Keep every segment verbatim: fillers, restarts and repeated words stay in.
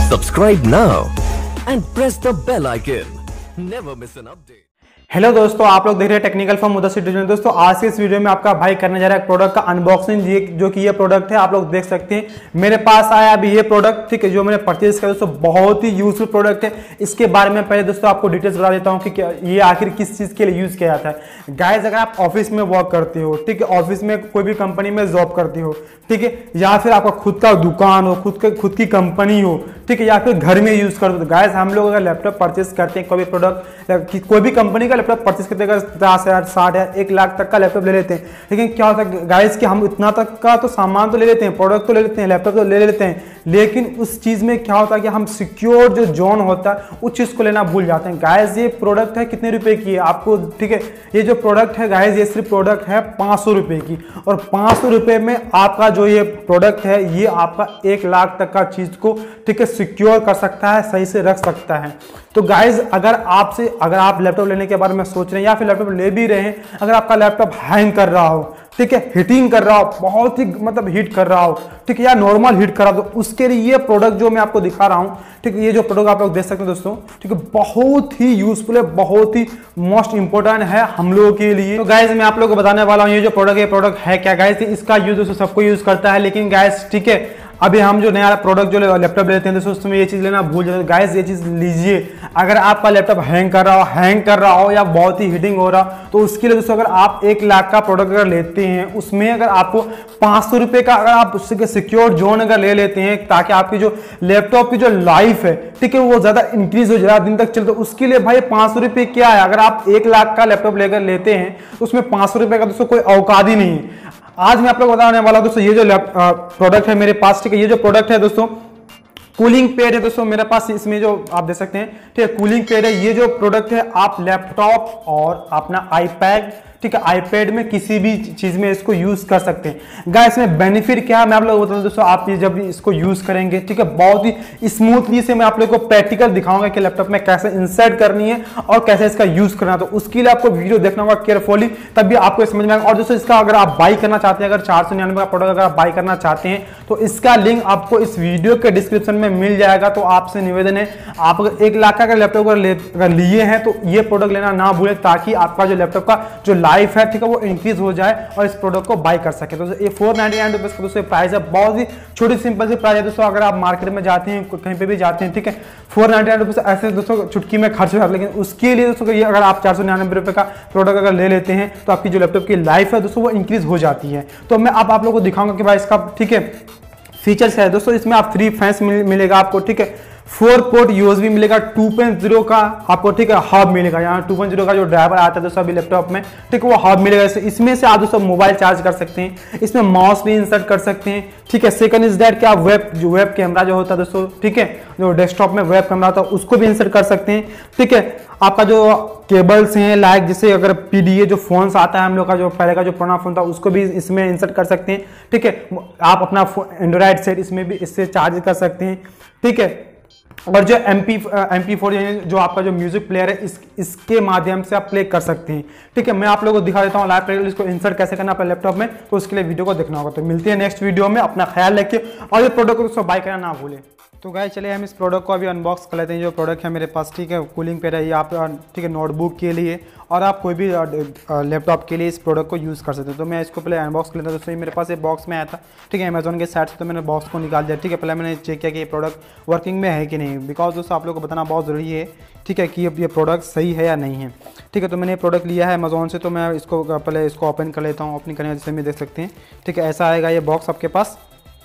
Subscribe now and press the bell icon. Never miss an update. Hello दोस्तों, आप लोग देख रहे हैं टेक्निकल फॉर मुदस्सिर डिजिटल। दोस्तों आज के इस वीडियो में आपका भाई करने जा रहा है प्रोडक्ट का अनबॉक्सिंग, जो कि ये प्रोडक्ट है। आप लोग देख सकते हैं मेरे पास आया अभी ये प्रोडक्ट, ठीक है, जो मैंने परचेज किया दोस्तों। बहुत ही यूजफुल प्रोडक्ट है। इसके बारे में पहले दोस्तों आपको डिटेल्स बता देता हूँ कि क्या ये आखिर किस चीज़ के लिए यूज़ किया जाता है। गाइज, अगर आप ऑफिस में वर्क करते हो, ठीक है, ऑफिस में कोई भी कंपनी में जॉब करते हो, ठीक है, या फिर आपका खुद का दुकान हो, खुद के खुद की कंपनी हो, ठीक है, या फिर घर में यूज़ करते हो। गाइज, हम लोग अगर लैपटॉप परचेज करते हैं, कोई भी प्रोडक्ट, कोई भी कंपनी का लैपटॉप परचेज करते हैं, पचास हजार साठ हजार एक लाख तक का लैपटॉप ले लेते हैं। लेकिन क्या होता है गाइस कि हम इतना तक का तो सामान तो ले लेते हैं, प्रोडक्ट तो ले लेते हैं, लैपटॉप तो ले लेते हैं, लेकिन उस चीज में क्या होता है कि हम सिक्योर जो जोन होता है उस चीज को लेना भूल जाते हैं। गाइस, ये प्रोडक्ट है कितने रुपए की है आपको, ठीक है, ये जो प्रोडक्ट है गाइस, ये सिर्फ प्रोडक्ट है पांच सौ रुपए की, और पांच सौ रुपए में आपका जो ये प्रोडक्ट है ये आपका एक लाख तक का चीज को, ठीक है, सिक्योर कर सकता है, सही से रख सकता है। तो गाइज, अगर आपसे अगर आप लैपटॉप लेने के बारे में सोच रहे हैं या फिर लैपटॉप ले भी रहे हैं, अगर आपका लैपटॉप हैंग कर रहा हो, ठीक है, हीटिंग कर रहा हो, बहुत ही मतलब हीट कर रहा हो, ठीक है, या नॉर्मल हीट कर रहा हो, तो उसके लिए ये प्रोडक्ट जो मैं आपको दिखा रहा हूँ, ठीक है, ये जो प्रोडक्ट आप लोग देख सकते हैं दोस्तों, ठीक है, बहुत ही यूजफुल है, बहुत ही मोस्ट इंपॉर्टेंट है हम लोगों के लिए। तो गाइज, मैं आप लोगों को बताने वाला हूँ ये जो प्रोडक्ट है, प्रोडक्ट है क्या गाइज। इसका यूज दोस्तों सबको यूज करता है, लेकिन गाइज, ठीक है, अभी हम जो नया प्रोडक्ट जो लैपटॉप लेते हैं दोस्तों, उसमें ये चीज़ लेना भूल जाते हैं। गाइस, ये चीज़ लीजिए। अगर आपका लैपटॉप हैंग कर रहा हो हैंग कर रहा हो या बहुत ही हीटिंग हो रहा हो, तो उसके लिए दोस्तों अगर आप एक लाख का प्रोडक्ट अगर लेते हैं, उसमें अगर आपको पाँच सौ रुपये का अगर आप उसके सिक्योर जोन अगर ले लेते हैं, ताकि आपकी जो लैपटॉप की जो लाइफ है, ठीक है, वो ज़्यादा इंक्रीज हो ज़्यादा दिन तक चले, तो उसके लिए भाई पाँच सौ रुपये क्या है। अगर आप एक लाख का लैपटॉप लेकर लेते हैं तो उसमें पाँच सौ रुपये का दोस्तों कोई औकात ही नहीं है। आज मैं आप लोग बताने वाला हूं दोस्तों, ये जो प्रोडक्ट है मेरे पास, ठीक है, ये जो प्रोडक्ट है दोस्तों, कूलिंग पैड है दोस्तों मेरे पास। इसमें जो आप देख सकते हैं, ठीक है, कूलिंग पैड है। ये जो प्रोडक्ट है आप लैपटॉप और अपना आईपैड, ठीक है, आईपैड में किसी भी चीज में इसको यूज कर सकते हैं। गाइस, इसमें बेनिफिट क्या है मैं आप लोगों को बताऊं दोस्तों। आप ये जब इसको यूज करेंगे, ठीक है, बहुत ही स्मूथली से मैं आप लोगों को प्रैक्टिकल दिखाऊंगा कि लैपटॉप में कैसे इंसर्ट करनी है और कैसे इसका यूज करना है। तो उसके लिए आपको वीडियो देखना होगा केयरफुली, तभी आपको समझ में आएगा। और दोस्तों, इसका अगर आप बाई करना चाहते हैं, अगर चार सौ निन्यानवे का प्रोडक्ट अगर आप बाई करना चाहते हैं, तो इसका लिंक आपको इस वीडियो के डिस्क्रिप्शन में मिल जाएगा। तो आपसे निवेदन है, आप अगर एक लाख का लैपटॉप अगर लिए हैं तो ये प्रोडक्ट लेना ना भूलें, ताकि आपका जो लैपटॉप का जो लाइफ है, ठीक है, वो इंक्रीज हो जाए और इस प्रोडक्ट को बाय कर सके। तो ये फोर नाइनटी नाइन रुपीज का दोस्तों प्राइस है, बहुत ही छोटी सिंपल सी प्राइस है दोस्तों। अगर आप मार्केट में जाते हैं, कहीं पे भी जाते हैं, ठीक है, फोर नाइनटी नाइन रुपीज ऐसे दोस्तों चुटकी में खर्च हो, लेकिन उसके लिए दोस्तों ये अगर आप चार सौ निन्यानवे रुपए का प्रोडक्ट अगर ले लेते हैं, तो आपकी जो लैपटॉप की लाइफ है दोस्तों वो इंक्रीज हो जाती है। तो मैं अब आप लोगों को दिखाऊंगा कि भाई इसका, ठीक है, फीचर्स है दोस्तों। इसमें आप थ्री फैंस मिलेगा आपको, ठीक है, फोर पोर्ट यूएसबी मिलेगा, टू पॉइंट ज़ीरो का आपको, ठीक है, हब मिलेगा। यहाँ टू पॉइंट ज़ीरो का जो ड्राइवर आता है दोस्तों अभी लैपटॉप में, ठीक है, वो हब मिलेगा। इसमें से आप दोस्तों मोबाइल चार्ज कर सकते हैं, इसमें माउस भी इंसर्ट कर सकते हैं, ठीक है। सेकंड इज दैट कि आप वेब जो वेब कैमरा जो होता है दोस्तों, ठीक है, जो डेस्कटॉप में वेब कैमरा होता है उसको भी इंसर्ट कर सकते हैं, ठीक है। आपका जो केबल्स हैं, लाइक जैसे अगर पीडीए जो फोन्स आता है हम लोग का, जो पहले का जो पुराना फोन था, उसको भी इसमें इंसर्ट कर सकते हैं, ठीक है। आप अपना एंड्रॉइड सेट इसमें भी इससे चार्ज कर सकते हैं, ठीक है। और जो M P M P four जो आपका जो म्यूजिक प्लेयर है, इस इसके माध्यम से आप प्ले कर सकते हैं, ठीक है। मैं आप लोगों को दिखा देता हूँ लाइव प्रैक्टिकल इसको इंसर्ट कैसे करना अपने लैपटॉप में, तो उसके लिए वीडियो को देखना होगा। तो मिलती है नेक्स्ट वीडियो में, अपना ख्याल रखिए और ये प्रोडक्ट को बाय करना ना भूलें। तो गाइस, चलिए हम इस प्रोडक्ट को अभी अनबॉक्स कर लेते हैं। जो प्रोडक्ट है मेरे पास, ठीक है, कूलिंग पैड है, ये आप, ठीक है, नोटबुक के लिए और आप कोई भी लैपटॉप के लिए इस प्रोडक्ट को यूज़ कर सकते हैं। तो मैं इसको पहले अनबॉक्स कर लेता हूँ दोस्तों। ये मेरे पास एक बॉक्स में आया था, ठीक है, अमेजोन के साइट से, तो मैंने बॉक्स को निकाल दिया, ठीक है। पहले मैंने चेक किया कि ये प्रोडक्ट वर्किंग में है कि नहीं, बिकॉज दोस्तों आप लोग को बताना बहुत ज़रूरी है, ठीक है, कि ये प्रोडक्ट सही है या नहीं है, ठीक है। तो मैंने प्रोडक्ट लिया है अमेजोन से, तो मैं इसको पहले इसको ओपन कर लेता हूँ। ओपन करने जैसे में देख सकते हैं, ठीक है, ऐसा आएगा ये बॉक्स आपके पास,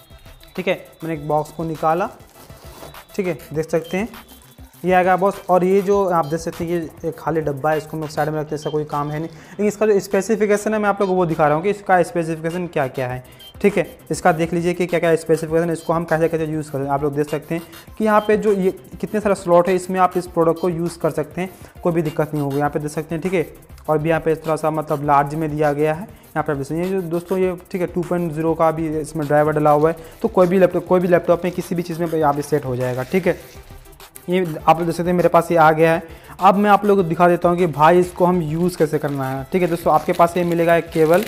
ठीक है। मैंने एक बॉक्स को निकाला, ठीक है, देख सकते हैं ये आएगा बॉस। और ये जो आप देख सकते हैं ये एक खाली डब्बा है, इसको हम लोग साइड में रखते हैं, इसका कोई काम है नहीं। लेकिन इसका जो स्पेसिफिकेशन है मैं आप लोगों को वो दिखा रहा हूँ कि इसका स्पेसिफिकेशन क्या क्या है, ठीक है। इसका देख लीजिए कि क्या क्या स्पेसिफिकेशन है, इसको हम कैसे कैसे यूज़ करें। आप लोग देख सकते हैं कि यहाँ पे जो ये कितने सारा स्लॉट है, इसमें आप इस प्रोडक्ट को यूज़ कर सकते हैं, कोई भी दिक्कत नहीं होगी। यहाँ पे देख सकते हैं, ठीक है। और भी यहाँ पे थोड़ा सा मतलब लार्ज में दिया गया है यहाँ पर। ये जो दोस्तों ये, ठीक है, टू पॉइंट ज़ीरो का भी इसमें ड्राइवर डला हुआ है, तो कोई भी लैपटॉप कोई भी लैपटॉप में किसी भी चीज़ में यहाँ पे सेट हो जाएगा, ठीक है। ये आप लोग देख सकते हैं मेरे पास ये आ गया है। अब मैं आप लोगों को दिखा देता हूँ कि भाई इसको हम यूज़ कैसे करना है, ठीक है दोस्तों। आपके पास ये मिलेगा एक केबल,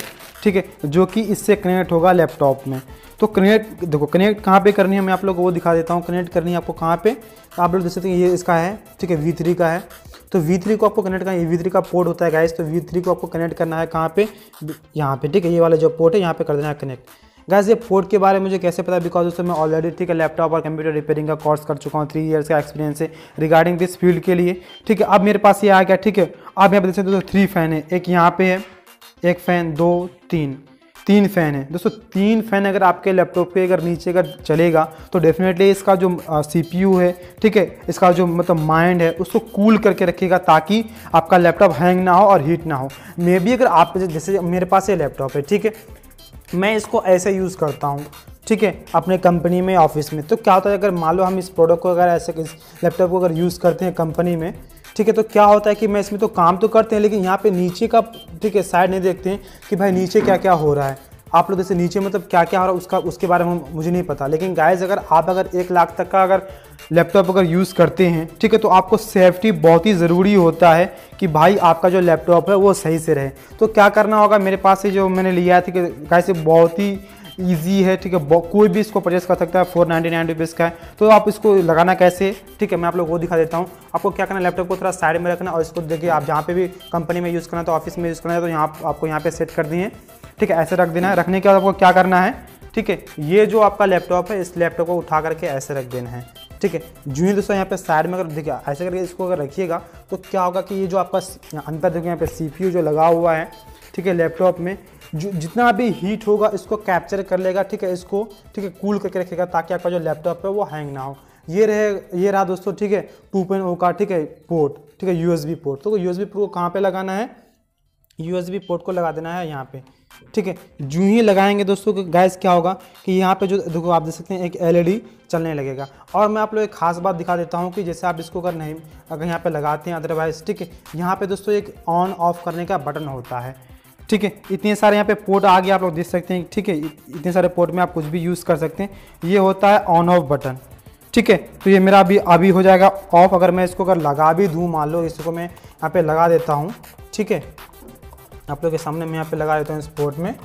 ठीक है, जो कि इससे कनेक्ट होगा लैपटॉप में। तो कनेक्ट देखो, कनेक्ट कहाँ पे करनी है मैं आप लोग को वो दिखा देता हूँ। कनेक्ट करनी है आपको कहाँ पे, आप लोग देख सकते हैं ये इसका है, ठीक है, वी थ्री का है। तो वी थ्री को आपको कनेक्ट करना है, वी थ्री का पोर्ट होता है गाइस। तो वी थ्री को आपको कनेक्ट करना है कहाँ पे, यहाँ पे, ठीक है, ये वाला जो पोर्ट है यहाँ पे कर देना है कनेक्ट। गाइस ये पोर्ट के बारे में मुझे कैसे पता है, बिकॉज उससे मैं ऑलरेडी, ठीक है, लैपटॉप और कंप्यूटर रिपेयरिंग का कोर्स कर चुका हूँ, थ्री इयर्स का एक्सपीरियंस है रिगार्डिंग दिस फील्ड के लिए, ठीक है। अब मेरे पास ये आ गया, ठीक है। अब यहाँ पे देख सकते हो थ्री फैन है, एक यहाँ पे है, एक फैन, दो, तीन, तीन फैन है दोस्तों। तीन फैन अगर आपके लैपटॉप पे अगर नीचे अगर चलेगा तो डेफिनेटली इसका जो सीपीयू है, ठीक है, इसका जो मतलब माइंड है उसको कूल करके रखेगा ताकि आपका लैपटॉप हैंग ना हो और हीट ना हो। मे बी अगर आप जैसे मेरे पास ये लैपटॉप है, ठीक है, मैं इसको ऐसे यूज़ करता हूँ, ठीक है, अपने कंपनी में, ऑफिस में। तो क्या होता है अगर मान लो हम इस प्रोडक्ट को अगर ऐसे इस लैपटॉप को अगर यूज़ करते हैं कंपनी में, ठीक है, तो क्या होता है कि मैं इसमें तो काम तो करते हैं लेकिन यहाँ पे नीचे का, ठीक है, साइड नहीं देखते हैं कि भाई नीचे क्या क्या हो रहा है। आप लोग जैसे नीचे मतलब क्या क्या हो रहा है उसका उसके बारे में मुझे नहीं पता। लेकिन गाइस अगर आप अगर एक लाख तक का अगर लैपटॉप अगर यूज़ करते हैं, ठीक है, तो आपको सेफ्टी बहुत ही ज़रूरी होता है कि भाई आपका जो लैपटॉप है वो सही से रहे। तो क्या करना होगा, मेरे पास से जो मैंने लिया है, ठीक है गाइस, बहुत ही ईजी है, ठीक है, कोई भी इसको परचेस कर सकता है, फोर नाइन्टी नाइन रुपीज़ का है। तो आप इसको लगाना कैसे, ठीक है, मैं आप लोग वो दिखा देता हूँ। आपको क्या करना है, लैपटॉप को थोड़ा साइड में रखना और इसको देखिए, आप जहाँ पे भी कंपनी में यूज़ करना है तो ऑफिस में यूज़ करना है तो यहाँ आपको यहाँ पे सेट कर दिए, ठीक है, ऐसे रख देना है। रखने के बाद आपको क्या करना है, ठीक है, ये जो आपका लैपटॉप है इस लैपटॉप को उठा करके ऐसे रख देना है, ठीक है। जो ही दोस्तों यहाँ पे साइड में अगर देखिए ऐसे करके इसको अगर रखिएगा तो क्या होगा कि ये जो आपका अंदर देखिए यहाँ पे सीपीयू जो लगा हुआ है, ठीक है, लैपटॉप में जो जितना भी हीट होगा इसको कैप्चर कर लेगा, ठीक है, इसको, ठीक है, कूल करके रखेगा ताकि आपका जो लैपटॉप है वो हैंग ना हो। ये रहे ये रहा दोस्तों, ठीक है, टू पॉइंट ओ का, ठीक है, पोर्ट, ठीक है, यूएसबी पोर्ट। तो यूएसबी पोर्ट को कहाँ पे लगाना है, यूएसबी पोर्ट को लगा देना है यहाँ पे, ठीक है। जो ही लगाएंगे दोस्तों गाइस क्या होगा कि यहाँ पे जो देखो आप देख सकते हैं एक एलईडी चलने लगेगा। और मैं आप लोग एक खास बात दिखा देता हूँ कि जैसे आप इसको अगर नहीं अगर यहाँ पे लगाते हैं अदरवाइज, ठीक है, यहाँ पे दोस्तों एक ऑन ऑफ करने का बटन होता है, ठीक है। इतने सारे यहाँ पे पोर्ट आ गए आप लोग देख सकते हैं, ठीक है, इतने सारे पोर्ट में आप कुछ भी यूज़ कर सकते हैं। ये होता है ऑन ऑफ बटन, ठीक है। तो ये मेरा अभी अभी हो जाएगा ऑफ। अगर मैं इसको अगर लगा भी दूँ, मान लो इसको मैं यहाँ पे लगा देता हूँ, ठीक है, आप लोग के सामने मैं यहाँ पे लगा देता हूँ, इस पोर्ट में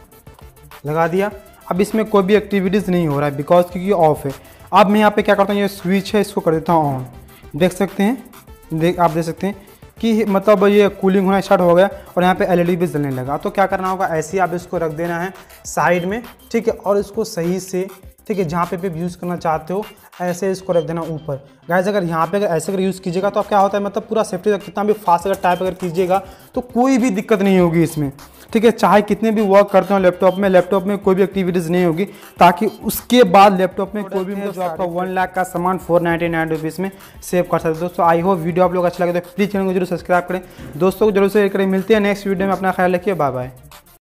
लगा दिया। अब इसमें कोई भी एक्टिविटीज़ नहीं हो रहा है बिकॉज क्योंकि ऑफ है। अब मैं यहाँ पे क्या करता हूँ, ये स्विच है इसको कर देता हूँ ऑन। देख सकते हैं, देख आप देख सकते हैं कि मतलब ये कूलिंग होना स्टार्ट हो गया और यहाँ पे एलईडी भी जलने लगा। तो क्या करना होगा, ऐसे ही आप इसको रख देना है साइड में, ठीक है, और इसको सही से, ठीक है, जहाँ पे भी यूज़ करना चाहते हो ऐसे इसको रख देना ऊपर। गाइस अगर यहाँ पे अगर ऐसे अगर यूज़ कीजिएगा तो क्या होता है, मतलब पूरा सेफ्टी तक कितना भी फास्ट अगर टाइप अगर कीजिएगा तो कोई भी दिक्कत नहीं होगी इसमें, ठीक है। चाहे कितने भी वर्क करते हो लैपटॉप में, लैपटॉप में कोई भी एक्टिविटीज़ नहीं होगी, ताकि उसके बाद लैपटॉप में कोई भी जो आपका वन लाख का सामान फोर नाइन्टी नाइन रुपीज़ में सेव कर सकते हो। दोस्तों आई होप वीडियो आप लोग अच्छा लगे तो प्लीज़ चैनल को जरूर सब्सक्राइब करें, दोस्तों को जरूर शेयर करें। मिलते हैं नेक्स्ट वीडियो में, अपना ख्याल रखिए, बाय बाय।